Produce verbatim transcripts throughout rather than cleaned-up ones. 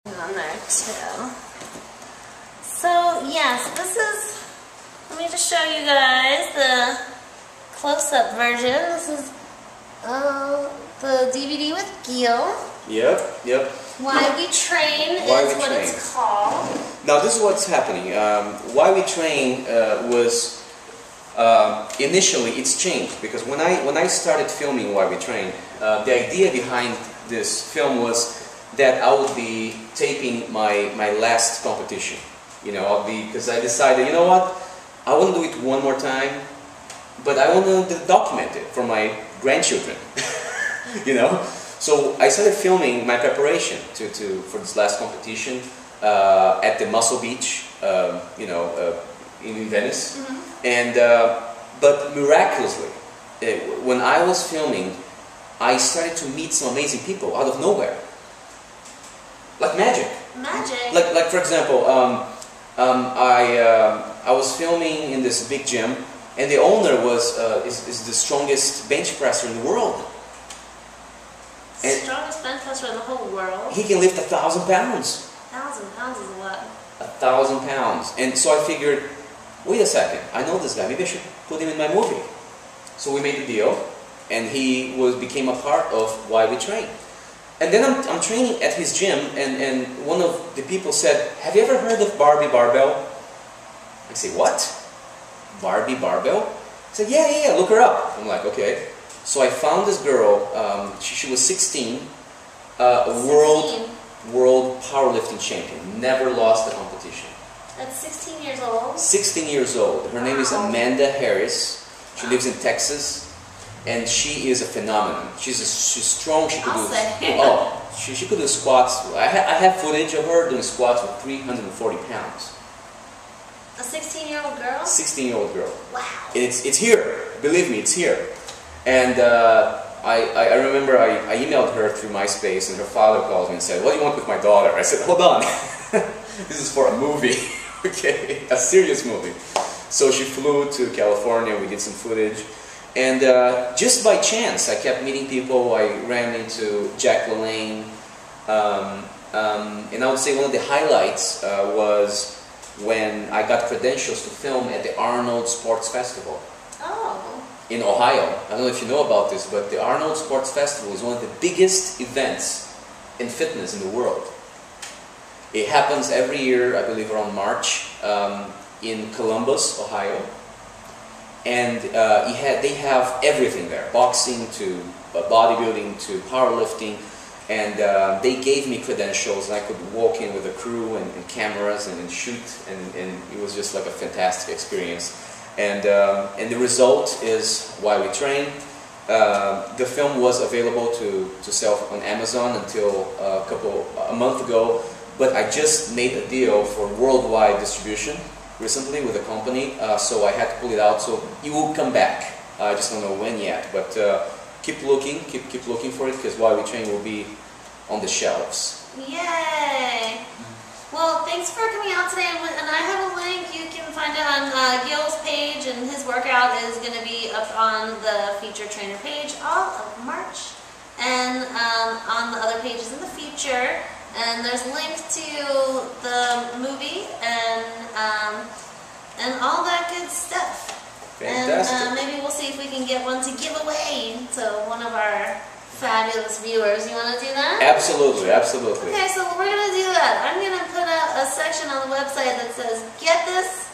on there too. So yes, this is, let me just show you guys the close-up version. This is uh, the D V D with Gil. Yep, yep. Why We Train Why is We what Train. it's called. Now this is what's happening. Um, Why We Train uh, was uh, initially it's changed because when I when I started filming Why We Train, uh, the idea behind this film was that I would be taping my my last competition. You know, I'll be because I decided, you know what, I want to do it one more time, but I want to document it for my grandchildren. You know. So I started filming my preparation to, to for this last competition uh, at the Muscle Beach, um, you know, uh, in Venice. Mm-hmm. And uh, but miraculously, uh, when I was filming, I started to meet some amazing people out of nowhere, like magic. Magic. Like like for example, um, um, I uh, I was filming in this big gym, and the owner was uh, is, is the strongest bench presser in the world. And strongest bench presser in the whole world. He can lift a thousand pounds. Thousand pounds is a lot. A thousand pounds. And so I figured, wait a second, I know this guy, maybe I should put him in my movie. So we made a deal, and he was became a part of Why We Train. And then I'm, I'm training at his gym, and, and one of the people said, have you ever heard of Barbie Barbell? I say, what? Barbie Barbell? I said, yeah, yeah, yeah, look her up. I'm like, okay. So I found this girl, um, she, she was sixteen, uh, a world, world powerlifting champion, never lost a competition. That's sixteen years old? sixteen years old. Her name is Amanda Harris. She lives in Texas, and she is a phenomenon. She's, a, she's strong, she could I'll do, say. oh, she, she could do squats. I, ha I have footage of her doing squats with three hundred forty pounds. A sixteen-year-old girl? sixteen-year-old girl. Wow. It's, it's here, believe me, it's here. And uh, I, I remember I, I emailed her through MySpace, and her father called me and said, what do you want with my daughter? I said, hold on, this is for a movie, okay, a serious movie. So she flew to California, we did some footage, and uh, just by chance I kept meeting people. I ran into Jack LaLanne, um, um, and I would say one of the highlights uh, was when I got credentials to film at the Arnold Sports Festival. Oh. In Ohio. I don't know if you know about this, but the Arnold Sports Festival is one of the biggest events in fitness in the world. It happens every year, I believe around March, um, in Columbus, Ohio. And uh, it had, they have everything there, boxing to uh, bodybuilding to powerlifting. And uh, they gave me credentials, and I could walk in with a crew and, and cameras and, and shoot, and, and it was just like a fantastic experience. And, um, and the result is Why We Train. Uh, the film was available to, to sell on Amazon until a couple, a month ago, but I just made a deal for worldwide distribution recently with a company, uh, so I had to pull it out, so it will come back. I just don't know when yet, but uh, keep looking, keep, keep looking for it, because Why We Train will be on the shelves. Yay! Well, thanks for coming out today, and I have a link. You can find it on uh, Gil's page, and his workout is going to be up on the featured trainer page all of March, and um, on the other pages in the future. And there's links to the movie and um, and all that good stuff. Fantastic. And uh, maybe we'll see if we can get one to give away to one of our fabulous viewers. You want to do that? Absolutely, absolutely. Okay, so we're going to do that. I'm going to put a, a section on the website that says, get this,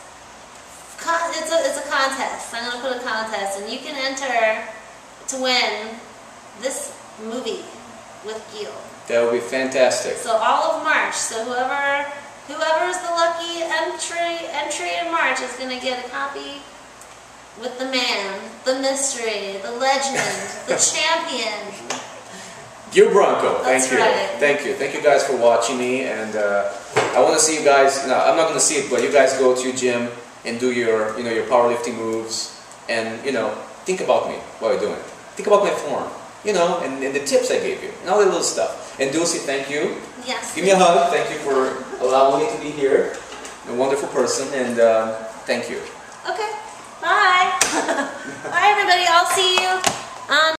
con it's, a, it's a contest. I'm going to put a contest, and you can enter to win this movie with Gil. That would be fantastic. So all of March, so whoever whoever is the lucky entry, entry in March is going to get a copy with the man, the mystery, the legend, the champion. Gil Branco, thank That's you. right. Thank you. Thank you guys for watching me, and uh, I want to see you guys, no, I'm not going to see it, but you guys go to your gym and do your, you know, your powerlifting moves, and, you know, think about me while you're doing it. Think about my form, you know, and, and the tips I gave you, and all that little stuff. And Dulcie, thank you. Yes. Give me a hug. Thank you for allowing me to be here. A wonderful person, and uh, thank you. Okay. Bye. Bye, everybody. I'll see you on